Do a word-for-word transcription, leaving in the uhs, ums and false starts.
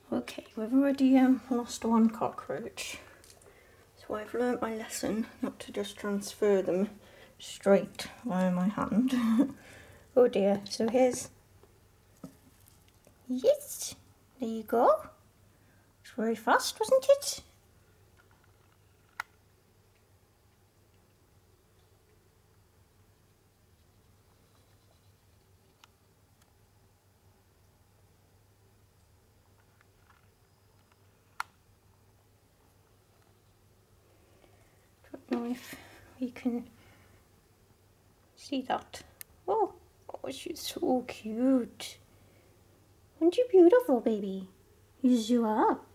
Okay, we've already um, lost one cockroach. So I've learnt my lesson not to just transfer them straight via my hand. Oh dear, so here's... Yes, there you go. It's very fast, wasn't it? Don't know if we can see that. Oh, oh, she's so cute. Aren't you beautiful, baby? Yes, you are.